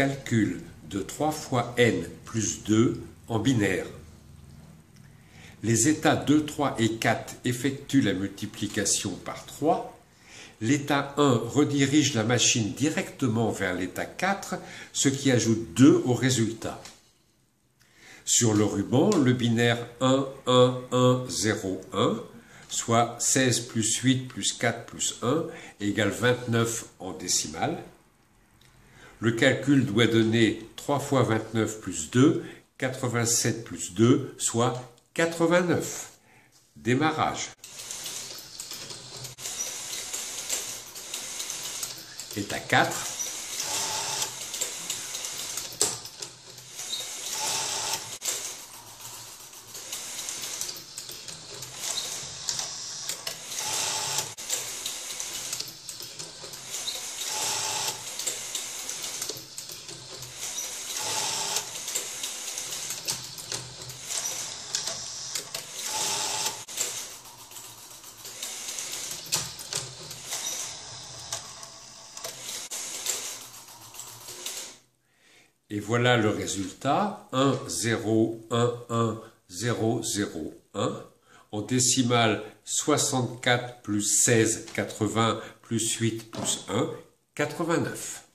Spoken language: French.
calcul de 3 fois n plus 2 en binaire. Les états 2, 3 et 4 effectuent la multiplication par 3. L'état 1 redirige la machine directement vers l'état 4, ce qui ajoute 2 au résultat. Sur le ruban, le binaire 1, 1, 1, 0, 1, soit 16 plus 8 plus 4 plus 1, égale 29 en décimale. Le calcul doit donner 3 fois 29 plus 2, 87 plus 2, soit 89. Démarrage. État 4. Et voilà le résultat, 1, 0, 1, 1, 0, 0, 1. En décimale, 64 plus 16, 80 plus 8 plus 1, 89.